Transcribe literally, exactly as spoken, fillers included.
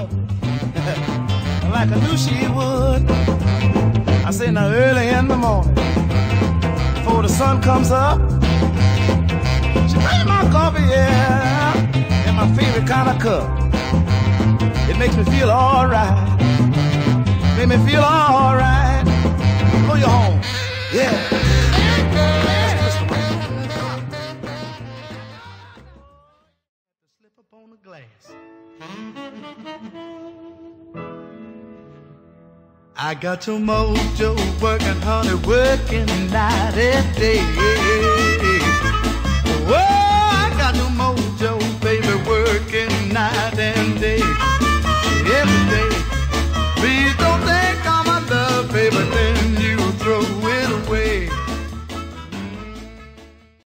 love like I knew she would. I say now early in the morning, before the sun comes up, she bring my coffee, yeah, in my favorite kind of cup. It makes me feel alright, make me feel alright. Blow your horn, yeah. Slip up on the glass. I got your mojo working, honey, working night and day.